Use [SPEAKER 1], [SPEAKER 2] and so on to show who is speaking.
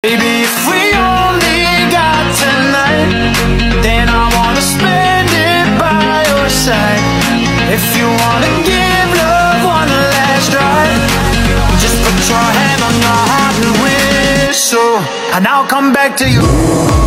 [SPEAKER 1] Baby, if we only got tonight, then I wanna spend it by your side. If you wanna give love one last try, just put your hand on your heart and whistle, and I'll come back to you.